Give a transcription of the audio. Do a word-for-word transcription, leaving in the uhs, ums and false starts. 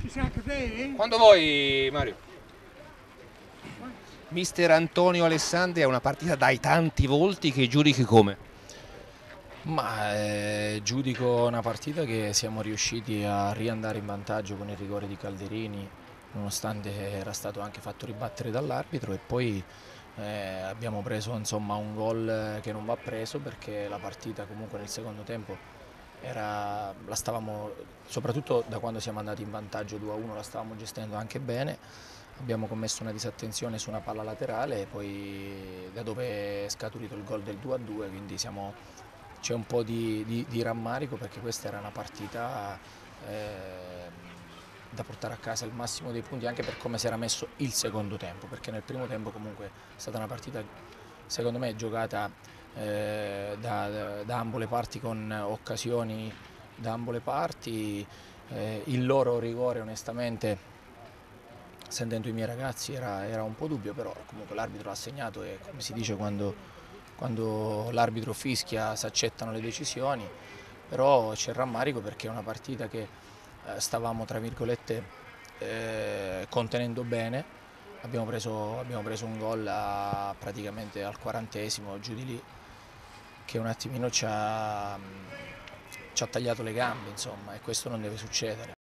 Quando vuoi, Mario. Mister Antonio Alessandri, è una partita dai tanti volti che giudichi come? Ma eh, giudico una partita che siamo riusciti a riandare in vantaggio con il rigore di Calderini, nonostante era stato anche fatto ribattere dall'arbitro, e poi eh, abbiamo preso insomma un gol che non va preso, perché la partita comunque nel secondo tempo era, la stavamo, soprattutto da quando siamo andati in vantaggio due a uno, la stavamo gestendo anche bene. Abbiamo commesso una disattenzione su una palla laterale, e poi da dove è scaturito il gol del due a due, quindi siamo, c'è un po' di, di, di rammarico, perché questa era una partita eh, da portare a casa il massimo dei punti, anche per come si era messo il secondo tempo, perché nel primo tempo comunque è stata una partita secondo me giocata eh, da, da, da ambo le parti, con occasioni da ambo le parti. Eh, il loro rigore onestamente, sentendo i miei ragazzi, era, era un po' dubbio, però comunque l'arbitro l'ha segnato, e come si dice quando, quando l'arbitro fischia si accettano le decisioni. Però c'è rammarico, perché è una partita che eh, stavamo tra virgolette eh, contenendo bene. Abbiamo preso, abbiamo preso un gol a, praticamente al quarantesimo, giù di lì, che un attimino ci ha, ci ha tagliato le gambe, insomma, e questo non deve succedere.